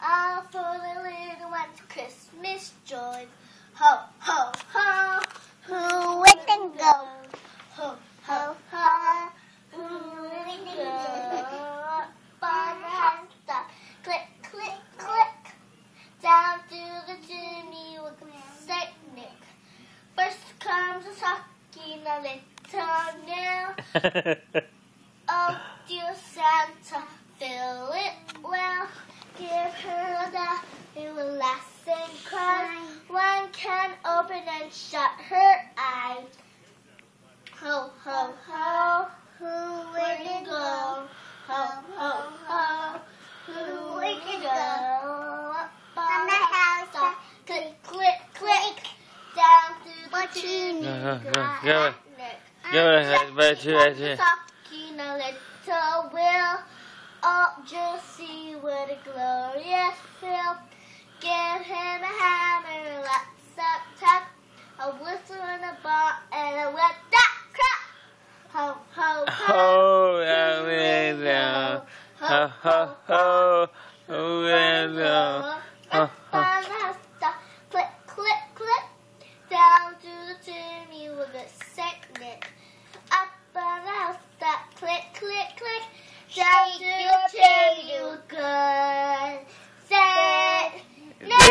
All for the little ones, Christmas joy. Ho, ho, ho. Who would think go? Ho, ho, ho. Who would think go? Fun has stopped. Click, click, click. Down through the chimney with a Saint Nick. First comes a sucking a little nail. Oh, dear Santa, fill it well. Give her the everlasting crown. One can open and shut her eyes. Ho, ho, ho. Who would it go? Ho, ho, ho. Who would it go? Up on the house. Click, click, click. Down through the chimney. Go. Talking a little will. Oh, just see what a glorious feel. Give him a hammer, lots of tap, a whistle and a ball, and a wet that crap. Ho, ho, ho. Ho, ho, ho, ho, ho, ho, ho, ho. Click, click, click. Down to the chimney with a Saint Nick. Up on the house, that click, click, click. Down to the chimney with good Saint Nick.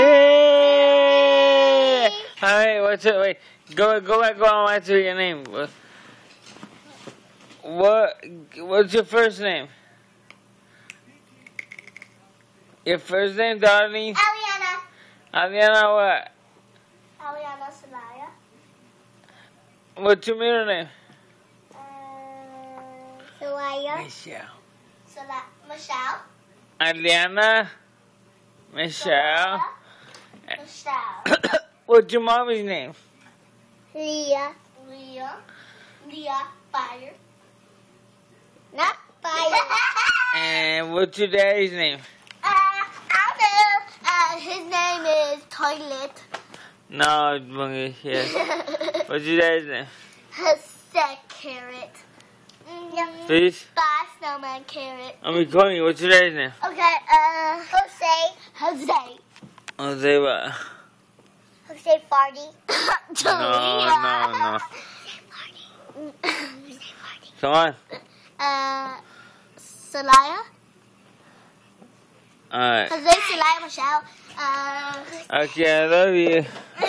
Alright, what's it? Wait, go back on. What's your name? What's your first name? Your first name, darling? Aliana. Aliana what? Aliana Celaya. What's your middle name? Celaya. Michelle. Michelle. Aliana. Michelle. Michelle. What's your mommy's name? Leah. Leah. Fire. Not fire. And what's your daddy's name? I don't know. His name is Toilet. No, it's Bungie. Yes. What's your daddy's name? Jose Carrot. Please? Bye, Snowman Carrot. I'm recording you. What's your daddy's name? Okay, Jose. Jose what? Jose Farty. No. Come on. Celaya. Alright. Jose Celaya Michelle. Okay, I love you.